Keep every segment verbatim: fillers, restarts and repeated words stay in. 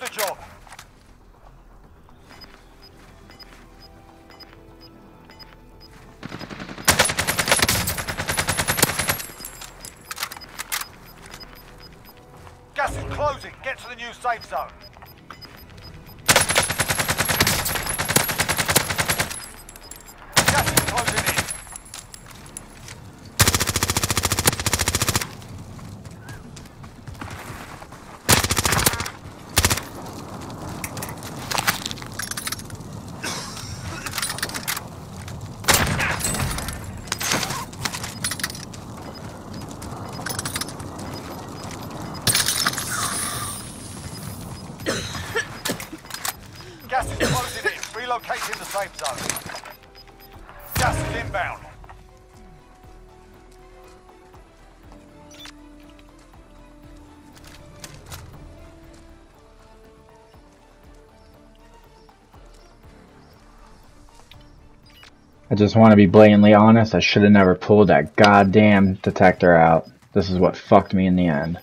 the job. Gas is closing. Get to the new safe zone. Gas is closing in. Gas is closing in. Relocating the safe zone. Gas is inbound. I just want to be blatantly honest, I should have never pulled that goddamn detector out. This is what fucked me in the end.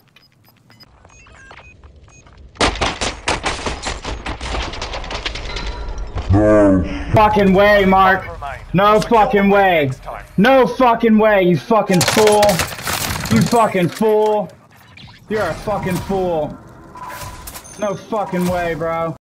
No fucking way, Mark! No fucking way! No fucking way, you fucking fool! You fucking fool! You're a fucking fool! No fucking way, bro.